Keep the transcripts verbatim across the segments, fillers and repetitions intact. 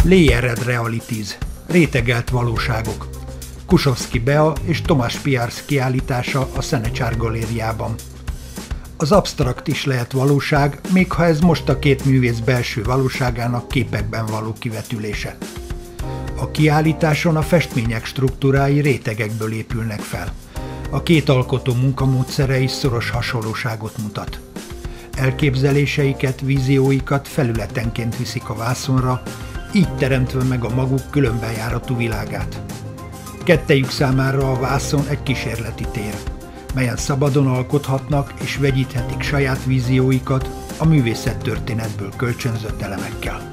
Layered Realities, rétegelt valóságok. Kusovszky Bea és Tomás Piarsz kiállítása a Szenecsár galériában. Az absztrakt is lehet valóság, még ha ez most a két művész belső valóságának képekben való kivetülése. A kiállításon a festmények struktúrái rétegekből épülnek fel. A két alkotó munkamódszere is szoros hasonlóságot mutat. Elképzeléseiket, vízióikat felületenként viszik a vászonra, így teremtve meg a maguk különbejáratú világát. Kettejük számára a vászon egy kísérleti tér, melyen szabadon alkothatnak és vegyíthetik saját vízióikat a művészettörténetből kölcsönzött elemekkel.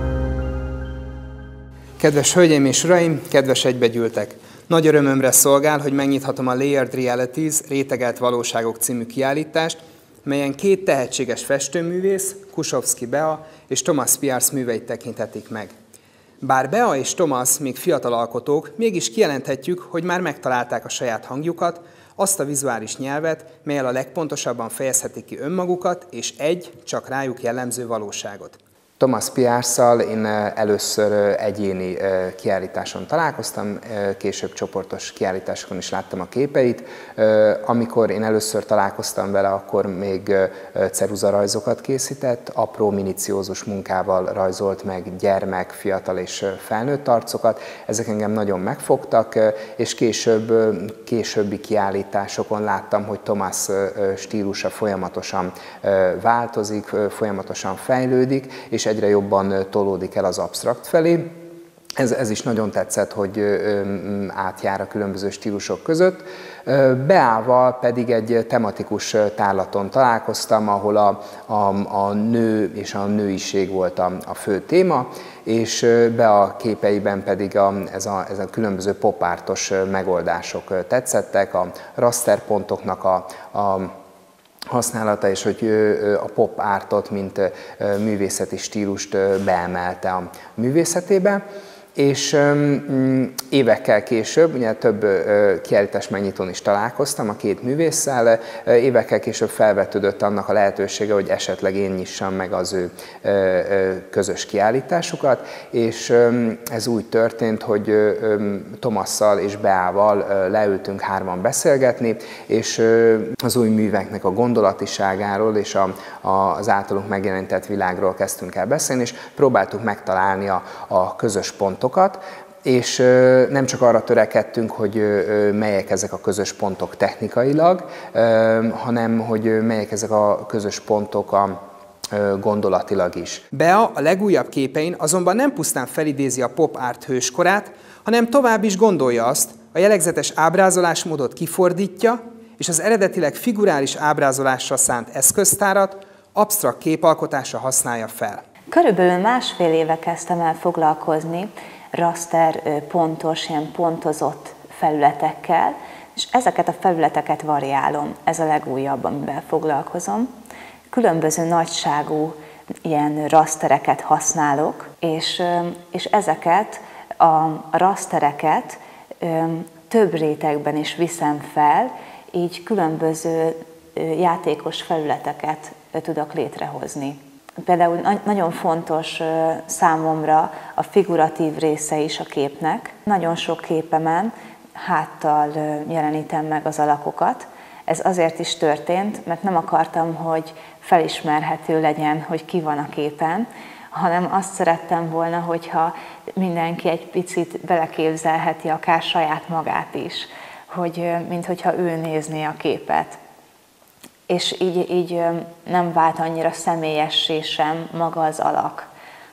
Kedves hölgyeim és uraim, kedves egybegyűltek! Nagy örömömre szolgál, hogy megnyithatom a Layered Realities, rétegelt valóságok című kiállítást, melyen két tehetséges festőművész, Kusovszky Bea és Tomás Piarsz műveit tekinthetik meg. Bár Bea és Tomás még fiatal alkotók, mégis kijelenthetjük, hogy már megtalálták a saját hangjukat, azt a vizuális nyelvet, mellyel a legpontosabban fejezhetik ki önmagukat és egy, csak rájuk jellemző valóságot. Tomás Piarsszal én először egyéni kiállításon találkoztam, később csoportos kiállításokon is láttam a képeit. Amikor én először találkoztam vele, akkor még ceruzarajzokat készített, apró, miniciózus munkával rajzolt meg gyermek, fiatal és felnőtt arcokat. Ezek engem nagyon megfogtak, és később, későbbi kiállításokon láttam, hogy Tomás stílusa folyamatosan változik, folyamatosan fejlődik, és egyre jobban tolódik el az absztrakt felé. Ez, ez is nagyon tetszett, hogy átjár a különböző stílusok között. Beával pedig egy tematikus tárlaton találkoztam, ahol a, a, a nő és a nőiség volt a, a fő téma, és Bea képeiben pedig a, ez, a, ez a különböző popártos megoldások tetszettek, a rasterpontoknak a, a használata, és hogy a pop artot, mint művészeti stílust beemelte a művészetébe. És évekkel később, ugye több kiállítás megnyitón is találkoztam a két művésszel, évekkel később felvetődött annak a lehetősége, hogy esetleg én nyissam meg az ő közös kiállításukat, és ez úgy történt, hogy Tomasszal és Beával leültünk hárman beszélgetni, és az új műveknek a gondolatiságáról és a, a, az általunk megjelenített világról kezdtünk el beszélni, és próbáltuk megtalálni a, a közös pontokat, és nem csak arra törekedtünk, hogy melyek ezek a közös pontok technikailag, hanem hogy melyek ezek a közös pontok a gondolatilag is. Bea a legújabb képein azonban nem pusztán felidézi a pop art hőskorát, hanem tovább is gondolja azt, a jellegzetes ábrázolásmódot kifordítja, és az eredetileg figurális ábrázolásra szánt eszköztárat absztrakt képalkotásra használja fel. Körülbelül másfél éve kezdtem el foglalkozni raster pontos, ilyen pontozott felületekkel, és ezeket a felületeket variálom. Ez a legújabb, amivel foglalkozom. Különböző nagyságú ilyen rastereket használok, és, és ezeket a rastereket több rétegben is viszem fel, így különböző játékos felületeket tudok létrehozni. Például nagyon fontos számomra a figuratív része is a képnek. Nagyon sok képemen háttal jelenítem meg az alakokat. Ez azért is történt, mert nem akartam, hogy felismerhető legyen, hogy ki van a képen, hanem azt szerettem volna, hogyha mindenki egy picit beleképzelheti akár saját magát is, hogy minthogyha ő nézné a képet. És így, így nem vált annyira személyessé sem maga az alak.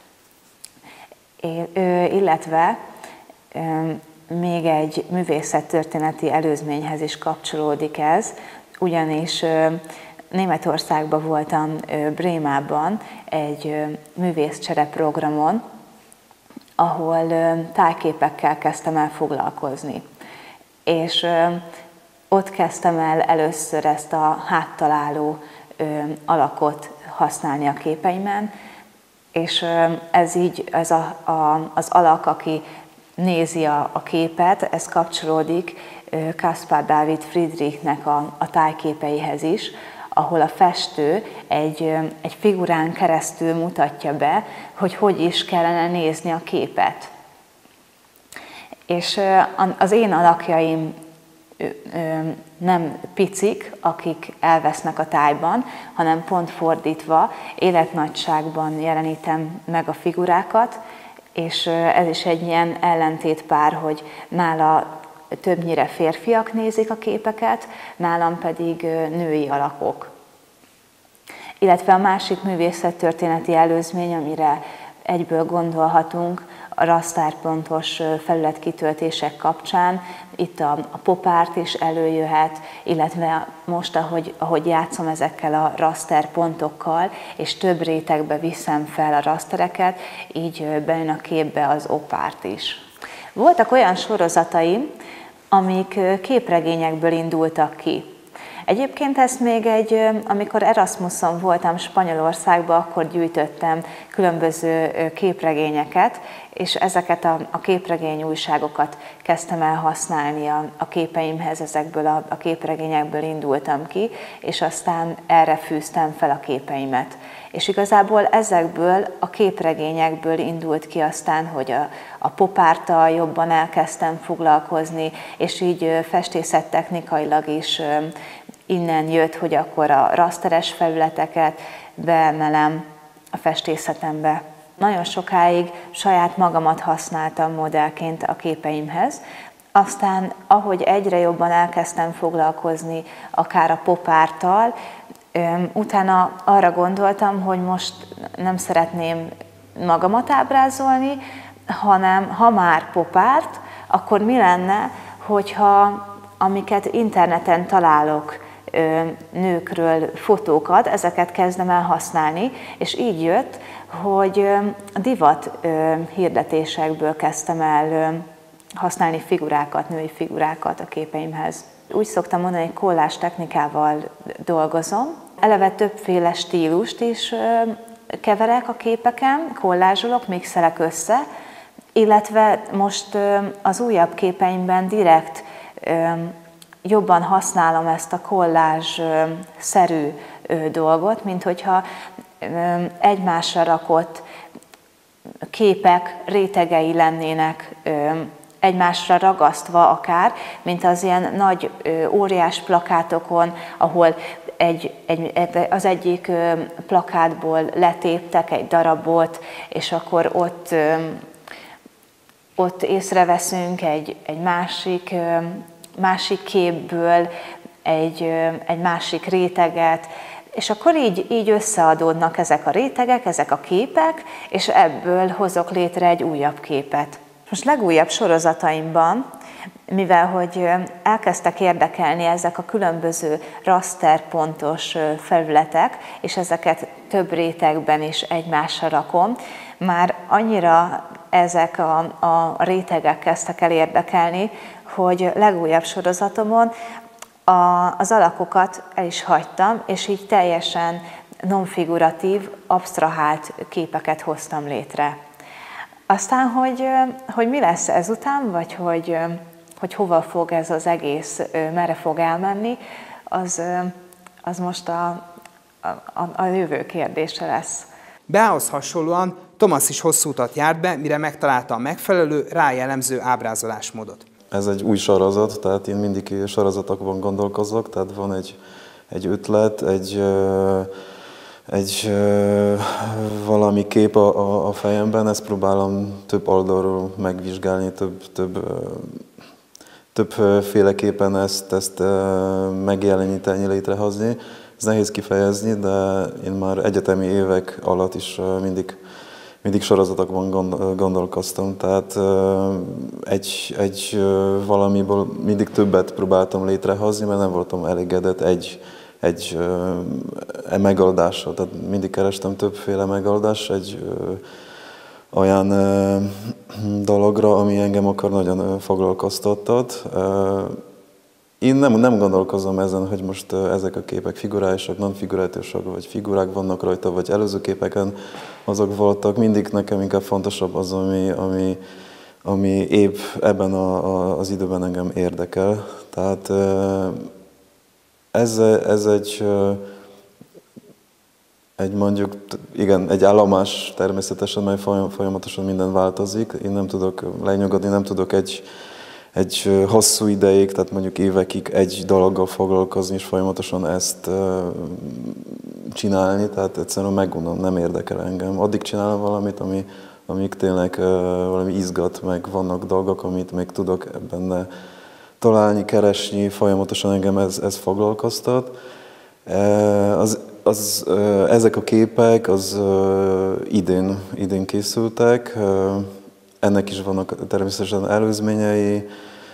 É, illetve még egy művészettörténeti előzményhez is kapcsolódik ez, ugyanis Németországban voltam, Brémában egy művészcsere programon, ahol tájképekkel kezdtem el foglalkozni. És ott kezdtem el először ezt a háttaláló alakot használni a képeimen, és ez így, ez a, a, az alak, aki nézi a, a képet, ez kapcsolódik Caspar David Friedrichnek a, a tájképeihez is, ahol a festő egy, egy figurán keresztül mutatja be, hogy hogy is kellene nézni a képet. És az én alakjaim nem picik, akik elvesznek a tájban, hanem pont fordítva, életnagyságban jelenítem meg a figurákat, és ez is egy ilyen ellentétpár, hogy nála többnyire férfiak nézik a képeket, nálam pedig női alakok. Illetve a másik művészettörténeti előzmény, amire egyből gondolhatunk, a rasterpontos felületkitöltések kapcsán, itt a, a popárt is előjöhet, illetve most, ahogy, ahogy játszom ezekkel a rasterpontokkal, és több rétegbe viszem fel a rastereket, így bejön a képbe az opárt is. Voltak olyan sorozataim, amik képregényekből indultak ki. Egyébként ezt még egy, amikor Erasmuson voltam Spanyolországban, akkor gyűjtöttem különböző képregényeket, és ezeket a, a képregény újságokat kezdtem el használni a, a képeimhez, ezekből a, a képregényekből indultam ki, és aztán erre fűztem fel a képeimet. És igazából ezekből a képregényekből indult ki aztán, hogy a, a popárttal jobban elkezdtem foglalkozni, és így festészettechnikailag is innen jött, hogy akkor a rasteres felületeket beemelem a festészetembe. Nagyon sokáig saját magamat használtam modellként a képeimhez, aztán ahogy egyre jobban elkezdtem foglalkozni akár a popárttal, utána arra gondoltam, hogy most nem szeretném magamat ábrázolni, hanem ha már popárt, akkor mi lenne, hogyha amiket interneten találok nőkről fotókat, ezeket kezdem el használni, és így jött, hogy a divat hirdetésekből kezdtem el használni figurákat, női figurákat a képeimhez. Úgy szoktam mondani, hogy kollázs technikával dolgozom. Eleve többféle stílust is keverek a képeken, kollázsolok, mixelek össze, illetve most az újabb képeimben direkt jobban használom ezt a kollázs-szerű dolgot, mint hogyha egymásra rakott képek rétegei lennének, egymásra ragasztva akár, mint az ilyen nagy óriás plakátokon, ahol egy, egy, az egyik plakátból letéptek egy darabot, és akkor ott, ott észreveszünk egy, egy másik, másik képből egy, egy másik réteget, és akkor így, így összeadódnak ezek a rétegek, ezek a képek, és ebből hozok létre egy újabb képet. Most legújabb sorozataimban, mivel hogy elkezdtek érdekelni ezek a különböző rasterpontos felületek, és ezeket több rétegben is egymásra rakom, már annyira ezek a, a rétegek kezdtek el érdekelni, hogy legújabb sorozatomon a, az alakokat el is hagytam, és így teljesen non-figuratív, absztrahált képeket hoztam létre. Aztán, hogy, hogy mi lesz ezután, vagy hogy, hogy hova fog ez az egész, merre fog elmenni, az, az most a, a, a jövő kérdése lesz. Beához hasonlóan Thomas is hosszú utat járt be, mire megtalálta a megfelelő, rá jellemző ábrázolásmódot. Ez egy új sorozat, tehát én mindig sorozatokban gondolkozok, tehát van egy, egy ötlet, egy, egy valami kép a, a fejemben, ezt próbálom több oldalról megvizsgálni, több, több, többféleképpen ezt, ezt megjeleníteni, létrehozni. Ez nehéz kifejezni, de én már egyetemi évek alatt is mindig Mindig sorozatokban gondolkoztam, tehát egy, egy valamiből mindig többet próbáltam létrehozni, mert nem voltam elégedett egy, egy, egy megoldásra. Tehát mindig kerestem többféle megoldást egy olyan dologra, ami engem akar nagyon foglalkoztatott. Én nem, nem gondolkozom ezen, hogy most ezek a képek figurálisak, nem figurálisak, vagy figurák vannak rajta, vagy előző képeken azok voltak. Mindig nekem inkább fontosabb az, ami, ami, ami épp ebben a, a, az időben engem érdekel. Tehát ez, ez egy egy mondjuk, igen, egy állomás természetesen, mely folyamatosan minden változik. Én nem tudok lenyugodni, nem tudok egy, egy hosszú ideig, tehát mondjuk évekig egy dologgal foglalkozni, és folyamatosan ezt csinálni, tehát egyszerűen megunom, nem érdekel engem. Addig csinálom valamit, ami, amik tényleg valami izgat, meg vannak dolgok, amit még tudok benne találni, keresni, folyamatosan engem ez, ez foglalkoztat. Az, az, ezek a képek az idén, idén készültek, ennek is vannak természetesen előzményei.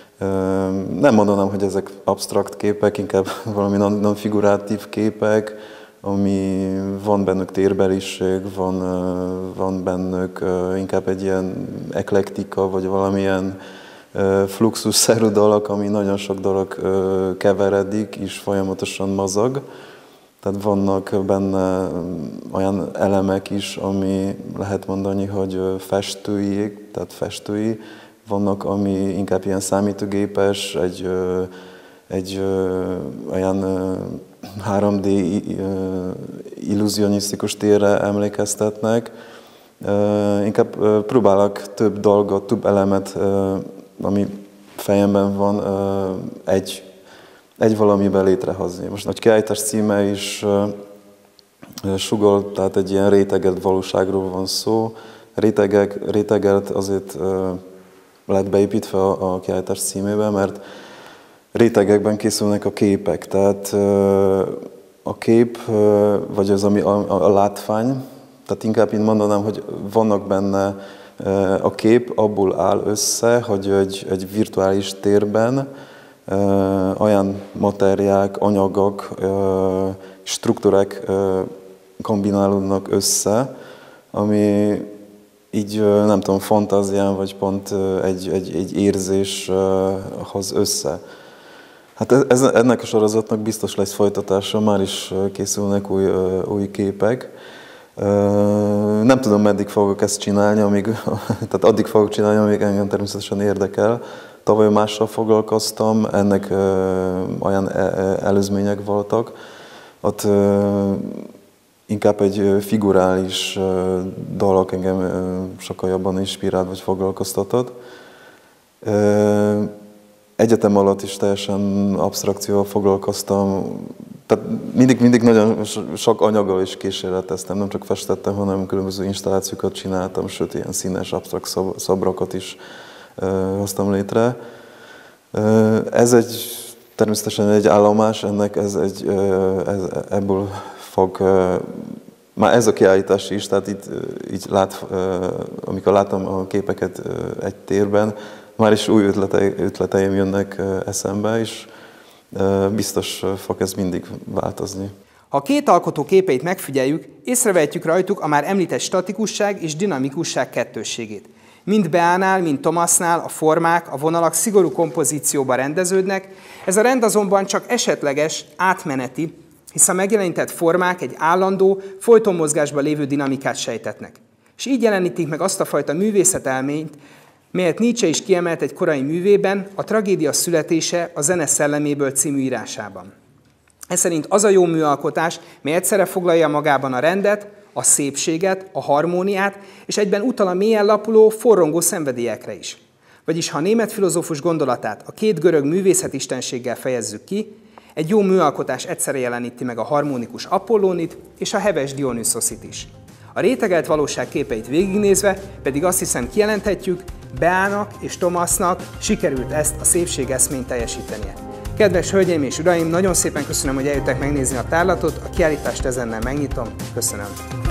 Nem mondanám, hogy ezek absztrakt képek, inkább valami non-figuratív képek, ami van bennük térbeliség, van, van bennük inkább egy ilyen eklektika, vagy valamilyen fluxusszerű dolog, ami nagyon sok dolog keveredik, és folyamatosan mozog. Tehát vannak benne olyan elemek is, ami lehet mondani, hogy festői, tehát festői, vannak, ami inkább ilyen számítógépes, egy, egy olyan három dé illúzionisztikus térre emlékeztetnek. Inkább próbálok több dolgot, több elemet, ami fejemben van, egy, egy valamiben létrehozni. Most a kiállítás címe is sugall, tehát egy ilyen rétegelt valóságról van szó. Rétegek, rétegelt azért lett beépítve a, a kiállítás címébe, mert rétegekben készülnek a képek. Tehát a kép, vagy az, ami a, a látvány, tehát inkább én mondanám, hogy vannak benne a kép abból áll össze, hogy egy, egy virtuális térben olyan materiák, anyagok, struktúrák kombinálódnak össze, ami így nem tudom, fantázián vagy pont egy, egy, egy érzés hoz össze. Hát ez, ennek a sorozatnak biztos lesz folytatása, már is készülnek új, új képek. Nem tudom, meddig fogok ezt csinálni, amíg, tehát addig fogok csinálni, amíg engem természetesen érdekel. Tavaly mással foglalkoztam, ennek olyan előzmények voltak. Ott inkább egy figurális dolog engem sokkal jobban inspirált vagy foglalkoztatott. Egyetem alatt is teljesen absztrakcióval foglalkoztam. Tehát mindig, mindig nagyon sok anyaggal is kísérleteztem, nem csak festettem, hanem különböző installációkat csináltam, sőt ilyen színes, absztrakt szobrakat is hoztam létre. Ez egy, természetesen egy állomás, ennek ez egy, ez, ebből fog, már ez a kiállítás is, tehát itt, így lát, amikor látom a képeket egy térben, már is új ötleteim, ötleteim jönnek eszembe, és biztos fog ez mindig változni. Ha a két alkotó képeit megfigyeljük, észrevehetjük rajtuk a már említett statikusság és dinamikusság kettősségét. Mind Beánál, mind Thomasnál a formák, a vonalak szigorú kompozícióban rendeződnek, ez a rend azonban csak esetleges, átmeneti, hisz a megjelenített formák egy állandó, folyton mozgásban lévő dinamikát sejtetnek. És így jelenítik meg azt a fajta művészetelményt, melyet Nietzsche is kiemelt egy korai művében, a Tragédia születése a zene szelleméből című írásában. Ez szerint az a jó műalkotás, mely egyszerre foglalja magában a rendet, a szépséget, a harmóniát, és egyben utal a mélyen lapuló, forrongó szenvedélyekre is. Vagyis ha a német filozófus gondolatát a két görög művészetistenséggel fejezzük ki, egy jó műalkotás egyszerre jeleníti meg a harmonikus Apollónit és a heves Dionysoszit is. A rétegelt valóság képeit végignézve pedig azt hiszem kijelenthetjük, Beának és Thomasnak sikerült ezt a szépségeszményt teljesítenie. Kedves hölgyeim és uraim, nagyon szépen köszönöm, hogy eljöttek megnézni a tárlatot, a kiállítást ezennel megnyitom. Köszönöm.